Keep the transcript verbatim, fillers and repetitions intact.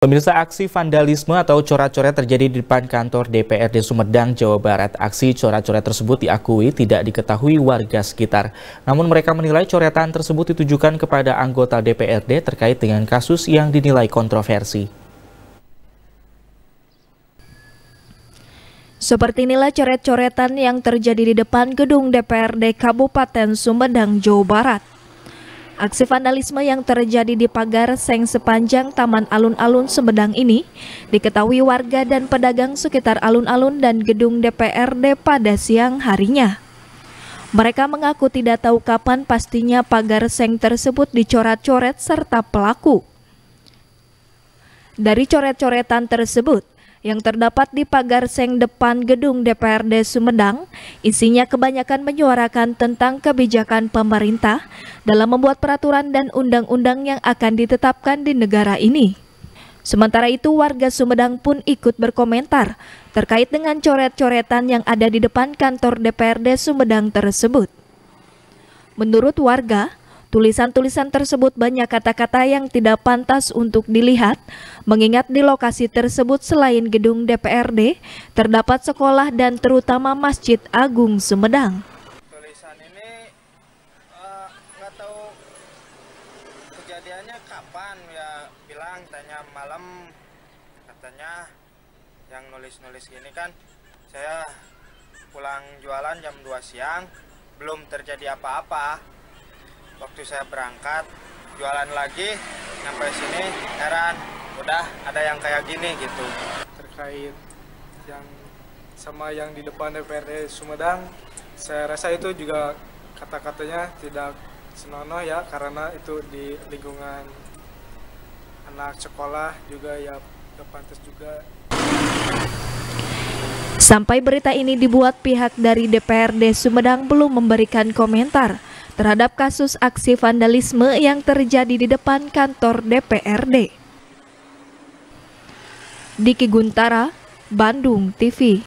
Pemirsa, aksi vandalisme atau coret-coret terjadi di depan kantor D P R D Sumedang, Jawa Barat. Aksi coret-coret tersebut diakui tidak diketahui warga sekitar. Namun mereka menilai coretan tersebut ditujukan kepada anggota D P R D terkait dengan kasus yang dinilai kontroversi. Seperti inilah coret-coretan yang terjadi di depan gedung D P R D Kabupaten Sumedang, Jawa Barat. Aksi vandalisme yang terjadi di pagar seng sepanjang Taman Alun-Alun Sumedang ini diketahui warga dan pedagang sekitar alun-alun dan gedung D P R D pada siang harinya. Mereka mengaku tidak tahu kapan pastinya pagar seng tersebut dicoret-coret serta pelaku. Dari coret-coretan tersebut yang terdapat di pagar seng depan gedung D P R D Sumedang, isinya kebanyakan menyuarakan tentang kebijakan pemerintah dalam membuat peraturan dan undang-undang yang akan ditetapkan di negara ini. Sementara itu, warga Sumedang pun ikut berkomentar terkait dengan coret-coretan yang ada di depan kantor D P R D Sumedang tersebut. Menurut warga, tulisan-tulisan tersebut banyak kata-kata yang tidak pantas untuk dilihat, mengingat di lokasi tersebut selain gedung D P R D, terdapat sekolah dan terutama Masjid Agung Sumedang. Tulisan ini uh, nggak tahu kejadiannya kapan, ya bilang tanya malam, katanya yang nulis-nulis gini kan, saya pulang jualan jam dua siang, belum terjadi apa-apa. Waktu saya berangkat jualan lagi sampai sini heran, udah ada yang kayak gini gitu. Terkait yang sama yang di depan D P R D Sumedang, saya rasa itu juga kata-katanya tidak senonoh ya, karena itu di lingkungan anak sekolah juga ya, tidak pantas juga. Sampai berita ini dibuat, pihak dari D P R D Sumedang belum memberikan komentar terhadap kasus aksi vandalisme yang terjadi di depan kantor D P R D. Diki Guntara, Bandung T V.